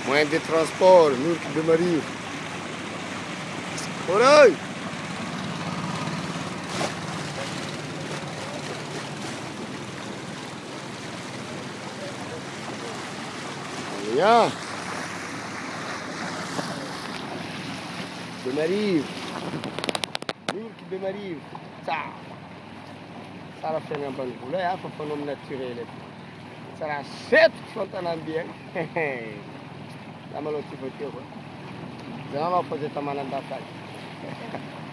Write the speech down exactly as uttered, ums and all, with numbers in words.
moyen de transport, nous qui demeurons. Oi! Olha! Demeurons. Nous qui demeurons. Ça! Ça va faire un bon boulot, il faut faire un homme naturel. Ça va sept qui sont en bien. La malheureuse, tu veux dire quoi? Je vais pas poser ta main dans ta salle.